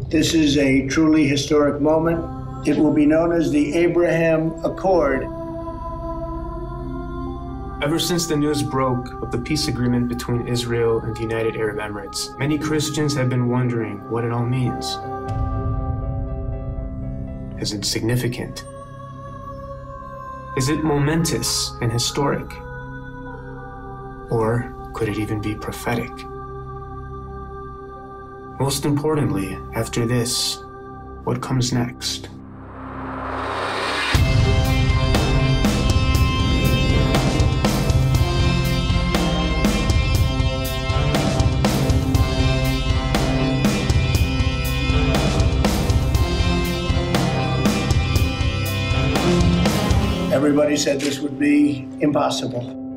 This is a truly historic moment. It will be known as the Abraham Accord. Ever since the news broke of the peace agreement between Israel and the United Arab Emirates, many Christians have been wondering what it all means. Is it significant? Is it momentous and historic? Or could it even be prophetic? Most importantly, after this, what comes next? Everybody said this would be impossible.